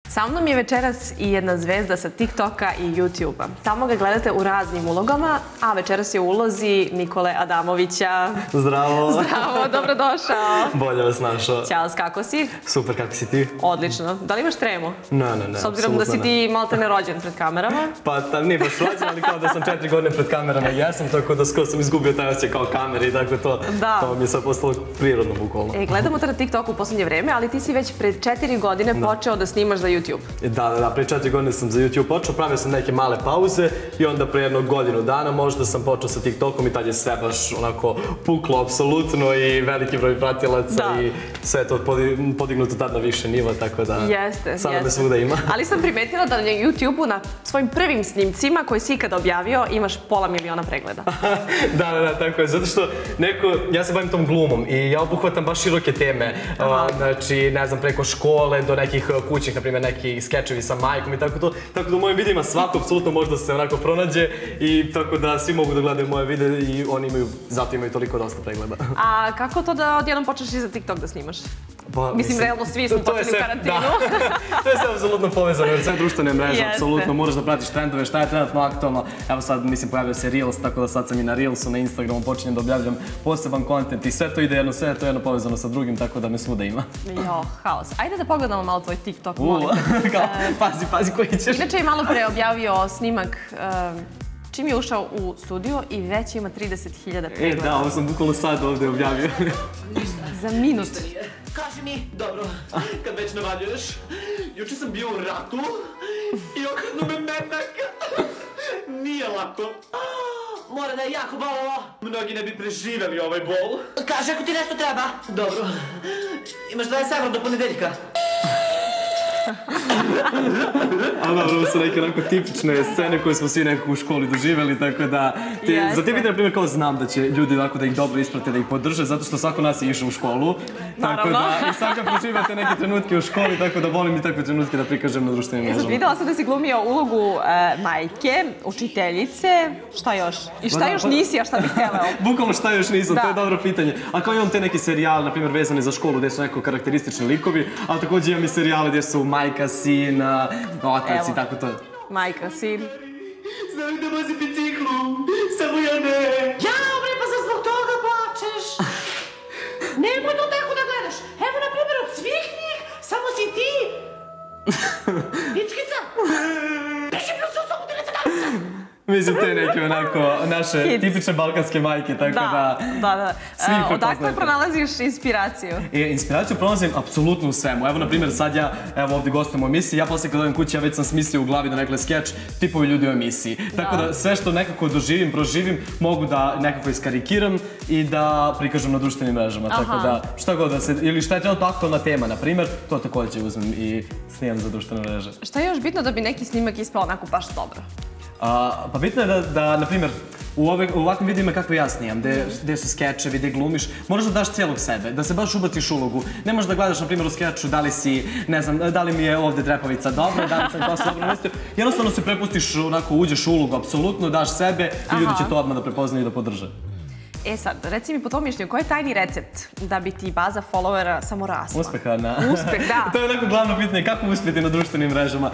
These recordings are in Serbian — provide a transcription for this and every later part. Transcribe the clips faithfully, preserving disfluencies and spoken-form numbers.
Sa mnom je večeras i jedna zvezda sa TikToka i YouTube-a. Tamo ga gledate u raznim ulogama, a večeras je u ulozi Nikole Adamovića. Zdravo. Zdravo, dobrodošao. Bolje vas našao. Ćao, kako si? Super, kako si ti? Odlično. Da li imaš tremu? Ne, ne, ne. S obzirom da si ti malte ne rođen pred kamerama. Pa tam nije baš rođen, ali kao da sam četiri godine pred kamerama jesam, tako da skoro sam izgubio taj osjećaj kao kamere i dakle to, to mi je sad postalo prirodno bukvalno. E, gledamo te na TikToku u poslednje vreme, ali ti si već pred četiri godine počeo da snimaš za YouTube. Da, da, da, pre četiri godine sam za YouTube počeo, pravio sam neke male pauze i onda pre jednog godinu dana možda sam počeo sa TikTokom i tad je sve baš onako puklo, apsolutno, i veliki broj pratilaca i sve to podignuto tad na više nivo, tako da sada me svuda ima. Ali sam primetila da na YouTube-u na svojim prvim snimcima koje si ikada objavio imaš pola miliona pregleda. Da, da, da, tako je, zato što neko, ja se bavim tom glumom i ja obuhvatam baš široke teme, znači, ne znam, preko škole do nekih kućnih, na primjer, neki skečevi sa majkom i tako to, tako da u mojim videima svako apsolutno može da se onako pronađe i tako da svi mogu da gledaju moje videe i oni imaju, zato imaju toliko dosta pregleda. A kako to da odjednom počneš i za TikTok da snimaš? Mislim, realno svi smo počeli u karantinu. To je sve apsolutno povezano, jer sve društvene mreže, apsolutno, moraš da pratiš trendove, šta je trenutno aktualno. Evo sad, mislim, pojavio se Reels, tako da sad sam i na Reelsu, na Instagramu, počinjem da objavljam poseban kontent i sve to ide jedno, sve je to jedno povezano sa drugim, tako da me svuda ima. Jo, haos. Ajde da pogledamo malo tvoj TikTok, molim te. Pazi, pazi koji ćeš. Inače je malo pre objavio snimak čim je ušao u studio i već ima trideset hiljada pregleda. E, da, ovo sam bukvalno sad ovde objavio. Za minut. Kaži mi, dobro, kad već navaljuješ, juče sam bio u ratu i okradnu me metak. Nije lako. Mora da je jako bolelo. Mnogi ne bi preživeli ovaj bol. Kaži ako ti nešto treba. Dobro. Imaš dvadeset evra do ponedeljka. Ali dobro, ovo su neke onako tipične scene koje smo svi nekako u školi doživjeli, tako da... Za te videe, na primjer, kao znam da će ljudi ovako da ih dobro isprate, da ih podrže, zato što svako nas je išao u školu. Tako da, i sad kad proživate neke trenutke u školi, tako da volim i takve trenutke da prikažem na društvenim mrežama. Videla sam da si glumio ulogu majke, učiteljice, šta još? I šta još nisi, a šta bih htjela? Bukvalno šta još nisam, to je dobro pitanje. A kao imam te neki serijali, na primjer, vezane za školu, gde su neko karakteristični likovi, ali također imam i serijale gde su majka, sin, otac i tako to. Majka, sin. Znam da vozi biciklu, samo ja ne. Jao bre, pa zar zbog toga plačeš? Nemoj to tako da gledaš. Evo, na primjer, od svih njih, samo si ti. Pičkica. Piši plus u sobu, ti ne se danica. Mislim, te neke onako naše tipične balkanske majke, tako da... Da, da, da. Odakle pronalaziš inspiraciju? Inspiraciju pronalazim apsolutno u svemu. Evo, na primjer, sad ja, evo ovdje gostujem u emisiji, ja posle kad odem kući, ja već sam smislio u glavi da nekle skeč tipovi ljudi u emisiji. Tako da sve što nekako doživim, proživim, mogu da nekako iskarikiram i da prikažem na društvenim mrežama. Tako da, šta god da se, ili šta je trenutno aktualna tema, na primjer, to također uzmem i snimam za društvene mreže. Šta je još bitno da bi neki snimak ispao onako baš dobro? Pa bitno je da, na primjer, u ovakvim videima kako ja snijam, gde su skečevi, gde glumiš, moraš da daš cijelog sebe, da se baš ubaciš u ulogu. Ne možeš da gledaš, na primjer, u skeču da li si, ne znam, da li mi je ovdje trepavica dobra, da li sam to se dobro namestio. Jednostavno se prepustiš, onako, uđeš u ulogu, apsolutno, daš sebe i ljudi će to odmah da prepoznaju i da podrže. E sad, reci mi po tom mišljenju, koji je tajni recept da bi ti baza followera samo rasla? Uspeha, na... Uspeh, da. To je onako glavno pitanje, kako uspjeti na društvenim mrežama.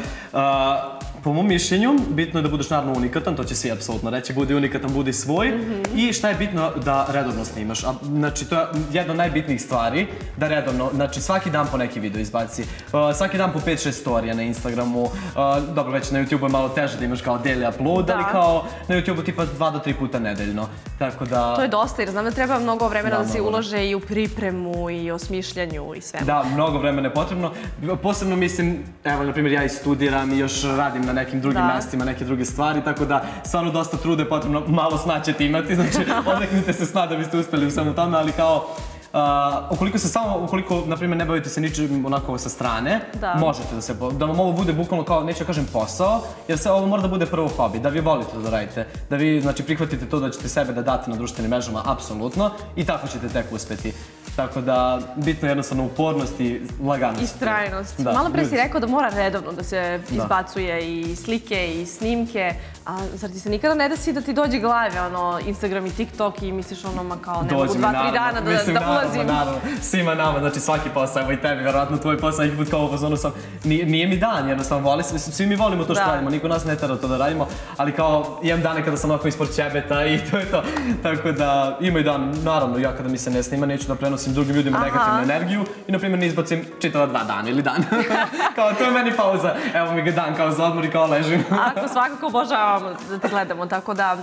Po mom mišljenju, bitno je da budeš naravno unikatan, to će svi apsolutno reći, budi unikatan, budi svoj. I šta je bitno da redovno snimaš. Znači, to je jedna od najbitnijih stvari, da redovno, znači svaki dan po neki video izbaci. Svaki dan po pet šest storija na Instagramu. Dobro, već na YouTube je malo teže da imaš kao daily upload, ali kao na YouTube tipa dva do tri puta nedeljno. Tako da... To je dosta, jer znam da treba mnogo vremena da se ulože i u pripremu i osmišljanju i svemu. Da, mnogo vremena je potrebno. Posebno mislim, evo, na primjer, ja i studiram i još radim na nekim drugim mestima, neke druge stvari, tako da stvarno dosta trude je potrebno, malo sna ćete imati, znači odreknite se sna da biste uspjeli u svemu tome, ali kao ukoliko se samo, ukoliko, na primjer, ne bavite se ničim onako sa strane, možete da se, da vam ovo bude bukvalno kao, neću da kažem posao, jer se ovo mora da bude prvo hobi, da vi volite da radite, da vi, znači, prihvatite to da ćete sebe da date na društvenim mrežama, apsolutno, i tako ćete tek uspjeti. Tako da, bitno je jednostavno upornost i laganost. I strajnost. Malo pre si rekao da mora redovno da se izbacuje i slike i snimke, a zar ti se nikada ne desi da ti dođe glave, ono, Instagram i TikTok i misliš ono, ma kao, ne mogu dva, tri dana da ulazim vozim. naravno, svima nama, znači svaki posao, evo i tebi, verovatno tvoj posao, neki put kao u fazonu sam, nije, nije mi dan, jednostavno, voli, svi mi volimo to što Da. radimo, niko nas ne tera to da radimo, ali kao imam dane kada sam onako ispod ćebeta i to je to, tako da ima i dan, naravno, ja kada mi se ne snima, neću da prenosim drugim ljudima Aha. negativnu energiju i, na primjer, ne izbacim čitava dva dana ili dan. Kao, to je meni pauza, evo mi ga dan kao za odmor i kao ležim. Ako svakako obožavamo da te gledamo, tako da...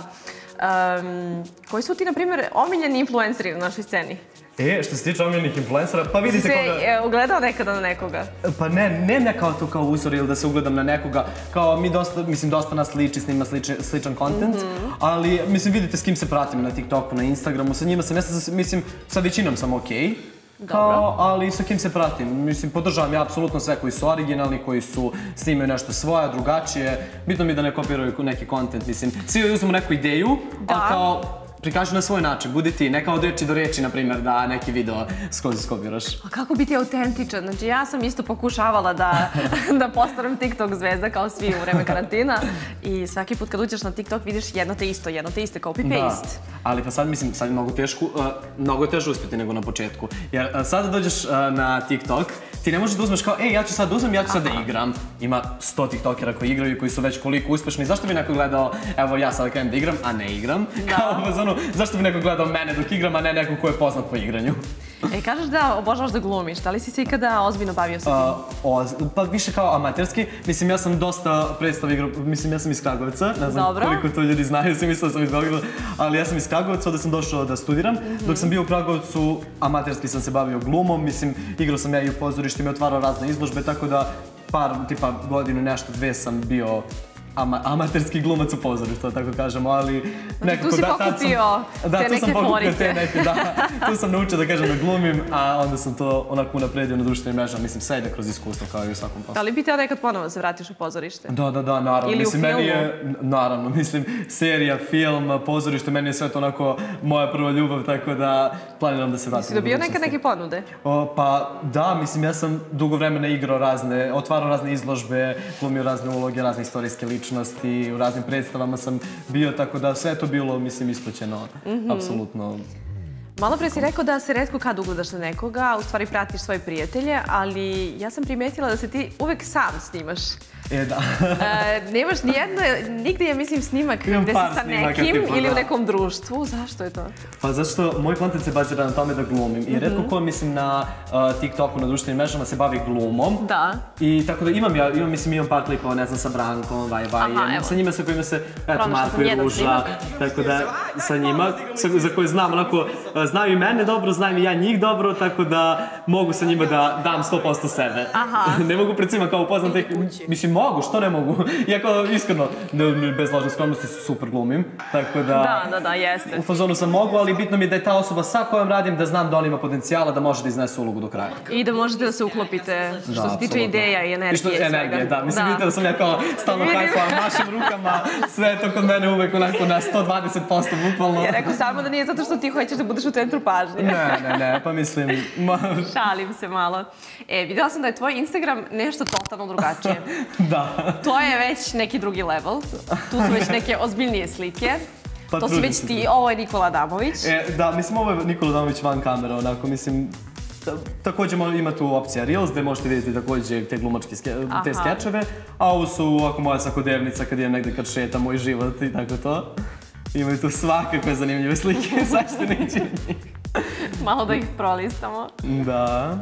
Um, koji su ti, na primjer, omiljeni influenceri na našoj sceni? E, što se tiče omiljenih influencera, pa Si vidite se koga... e, ugledao nekada na nekoga? Pa ne, ne ne kao to kao uzor ili da se ugledam na nekoga, kao mi dosta, mislim, dosta nas liči, snima sličan, sličan content, ali, mislim, vidite s kim se pratim na TikToku, na Instagramu, sa njima sam, ja sam, mislim, sa većinom sam okej. Kao, ali sa kim se pratim. Mislim, podržavam ja apsolutno sve koji su originalni, koji su snimaju nešto svoje, drugačije. Bitno mi je da ne kopiraju neki content, mislim. Svi uzmemo neku ideju, Da. a kao prikaži na svoj način, budi ti, ne kao od reči do reči, na primjer, da neki video skroz skopiraš. A kako biti autentičan? Znači, ja sam isto pokušavala da, da postanem TikTok zvezda kao svi u vreme karantina i svaki put kad uđeš na TikTok vidiš jedno te isto, jedno te iste, copy-paste. Ali pa sad, mislim, sad je mnogo teško, uh, mnogo je teže uspjeti nego na početku. Jer uh, sada dođeš uh, na TikTok, ti ne možeš da uzmeš kao, ej, ja ću sad da uzmem, ja ću sad da igram. Ima sto tiktokera koji igraju i koji su već koliko uspješni. Zašto bi neko gledao, evo ja sad krenem da igram, a ne igram? Da. Kao u fazonu, zašto bi neko gledao mene dok igram, a ne neko ko je poznat po igranju? E, kažeš da obožavaš da glumiš, da li si se ikada ozbiljno bavio sa tim? Uh, oz, pa više kao amaterski. Mislim, ja sam dosta predstava igrao, mislim, ja sam iz Kragujevca, ne znam Dobro. koliko to ljudi znaju, svi misle da sam iz Beograda, ali ja sam iz Kragujevca, onda sam došao da studiram. Dok sam bio u Kragujevcu, amaterski sam se bavio glumom, mislim, igrao sam ja i u pozorištu, mi otvarao razne izložbe, tako da par, tipa godinu, nešto, dve sam bio ama, amaterski glumac u pozorištu, da tako kažemo, ali nekako tu si da, tad pokupio sam, da, te tu sam neke pokupio forice. te neke, da, tu sam naučio da kažem da glumim, a onda sam to onako unapredio na društvenim mrežama, mislim, sve ide kroz iskustvo kao i u svakom poslu. Da li bi teo nekad ponovo da se vratiš u pozorište? Da, da, da, naravno. Ili u mislim, meni filmu? je, n- naravno, mislim, serija, film, pozorište, meni je sve to onako moja prva ljubav, tako da planiram da se vratim. Si u dobio budućnosti. nekad neke ponude? O, pa da, mislim, ja sam dugo vremena igrao razne, otvarao razne izložbe, glumio razne uloge, razne istorijske ličnosti, u raznim predstavama sam bio, tako da sve je to bilo, mislim, isplaćeno, apsolutno. Malo pre si rekao da se retko kad ugledaš na nekoga, u stvari pratiš svoje prijatelje, ali ja sam primetila da se ti uvek sam snimaš. E, da. E, nemaš nijedno, nigde je, mislim, snimak Imam gde par si sa snimaka, nekim tipa, ili u da. nekom društvu. Zašto je to? Pa zašto moj kontent se bazira na tome da glumim i retko ko, mislim, na uh, TikToku, na društvenim mrežama se bavi glumom. Da. I tako da imam ja, imam, mislim, imam par klipova, ne znam, sa Brankom, Vaj Vaj, Aha, evo. sa njima sa kojima se, eto, Pronašla Marko sam i jedan Ruža, snimak. tako da sa njima, sa, za koje znam, onako, uh, znaju i mene dobro, znaju i ja njih dobro, tako da mogu sa njima da dam sto posto sebe. Aha. Ne mogu pred svima kao upoznam tek, mislim, mogu, što ne mogu? Iako, iskreno, ne, bez lažne skromnosti, super glumim, tako da... Da, da, da, jeste. U fazonu sam mogu, ali bitno mi je da je ta osoba sa kojom radim, da znam da on ima potencijala, da može da iznese ulogu do kraja. I da možete da se uklopite što se tiče apsolutno. ideja i energije. I što, svega. energije, da. Mislim, vidite da sam ja kao stalno Vidim. hajfam, mašim rukama, sve je to kod mene uvek onako na sto dvadeset posto, bukvalno. Ja rekao samo da nije zato što ti hoćeš da budeš u centru pažnje. Ne, ne, ne, pa mislim, ma, Šalim se malo. E, videla sam da je tvoj Instagram nešto totalno drugačije. da. To je već neki drugi level. Tu su već neke ozbiljnije slike. Pa To si trudim već se. ti, ovo je Nikola Adamović. E, da, mislim, ovo je Nikola Adamović van kamera, onako, mislim, ta- također mo- ima tu opcija Reels, gde možete vidjeti također te glumačke ske, te Aha. skečeve, a ovo su ovako moja svakodnevnica kad idem negde kad šetam moj život i tako to. Imaju tu svakakve zanimljive slike, zašto neću njih. Malo da ih prolistamo. Da.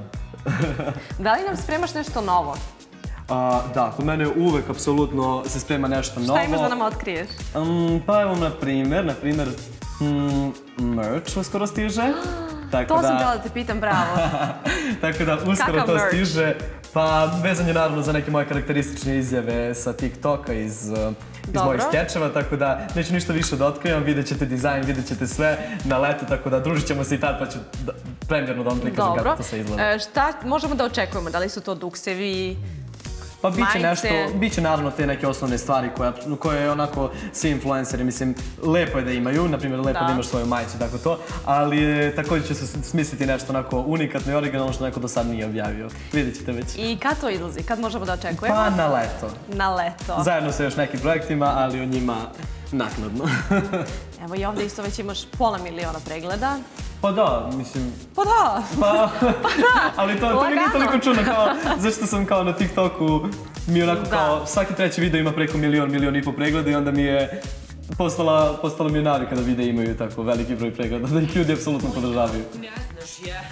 Da li nam spremaš nešto novo? A, da, kod mene uvek apsolutno se sprema nešto novo. Šta imaš da nam otkriješ? Um, pa evo, na primjer, na primjer, mm, merch uskoro stiže. Tako To da, sam htjela da te pitam, bravo. Tako da uskoro Kakav to merch? stiže. Pa vezan je naravno za neke moje karakteristične izjave sa TikToka iz, uh, iz Dobro. mojih skečeva, tako da neću ništa više da otkrivam, vidjet ćete dizajn, vidjet ćete sve na letu, tako da družit ćemo se i tad pa ću da, premjerno da vam prikažem Dobro. kako to sve izgleda. E, šta možemo da očekujemo? Da li su to duksevi? Pa biće majice. nešto, biće naravno te neke osnovne stvari koje, koje onako svi influenceri, mislim, lepo je da imaju, na primjer lepo da, Da. imaš svoju majicu, tako to, ali e, također će se smisliti nešto onako unikatno i originalno što neko do sad nije objavio. Vidjet ćete već. I kad to izlazi? Kad možemo da očekujemo? Pa na leto. Na leto. Zajedno sa još nekim projektima, ali o njima naknadno. Evo i ovdje isto već imaš pola miliona pregleda. Pa da, mislim... Pa da. Pa, da. ali to, to mi nije toliko čudno kao, zašto sam kao na TikToku, mi onako kao, svaki treći video ima preko milion, milion i po pregleda i onda mi je postala, postala mi je navika da videi imaju tako veliki broj pregleda, da ih ljudi apsolutno podržavaju. Ne znaš je.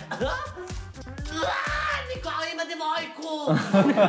Nikola ima devojku!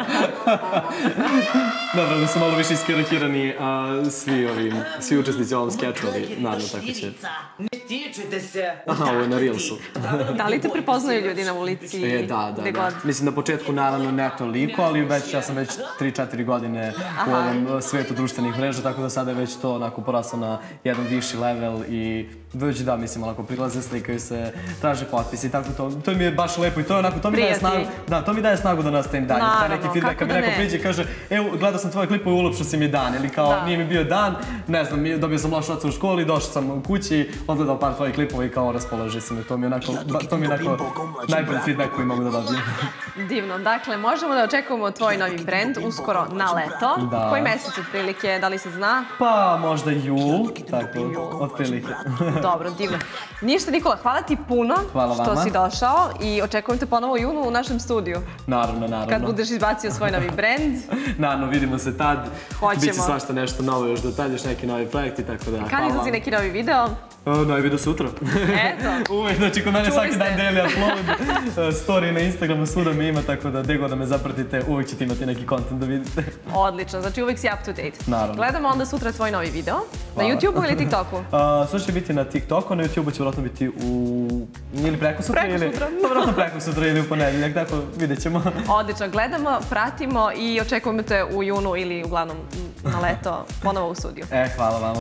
Dobro, da su malo više iskarikirani svi ovi, svi učesnici u ovom skeču, ali naravno tako će. Ne tičete se! Aha, ovo je na Reelsu. Da li te prepoznaju ljudi na ulici? E, da, da, da. Mislim, na početku naravno ne toliko, ali već, ja sam već tri četiri godine u ovom svetu društvenih mreža, tako da sada je već to onako poraslo na jedan viši level i već da, mislim, onako prilaze, slikaju se, traže potpisi i tako to. To mi je baš lepo i to je onako, to mi daje snagu, da, to mi daje snagu da nastavim dalje. Taj neki feedback, kad mi neko priđe i kaže, evo, gledao sam tvoje klipove, ulepšao si mi dan, ili kao, nije mi bio dan, ne znam, dobio sam lošu ocu u školi, došao sam u kući, odgledao par tvojih klipova i kao raspoloži se mi. To mi je onako, to mi je onako najbolji feedback koji mogu da dobijem. Divno, dakle, možemo da očekujemo tvoj novi brend uskoro na leto. Koji mesec otprilike, da li se zna? Pa, možda jul, tako, otprilike. Dobro, divno. Ništa, Nikola, hvala ti puno što si došao i očekujem te ponovo u junu u našem studiju. Naravno, naravno. Kad budeš izbacio svoj novi brend. Naravno, vidimo se tad. Hoćemo. Biće svašta nešto novo još do tad, još neki novi projekti, tako da hvala. Kad izlazi neki novi video? Novi video sutra. Eto. Uvijek, znači kod mene svaki dan daily upload, story na Instagramu, svuda mi ima, tako da gde god da me zapratite, uvijek ćete imati neki content da vidite. Odlično, znači uvijek si up to date. Naravno. Gledamo onda sutra tvoj novi video. Na YouTubeu ili TikToku? Sutra će biti na TikToku, na YouTubeu će vjerojatno biti u... ili preko sutra ili... Preko sutra. Pa vjerojatno preko sutra ili u ponedeljak, tako vidjet ćemo. Odlično, gledamo, pratimo i očekujemo te u junu ili uglavnom na leto ponovo u studiju. E, hvala vam.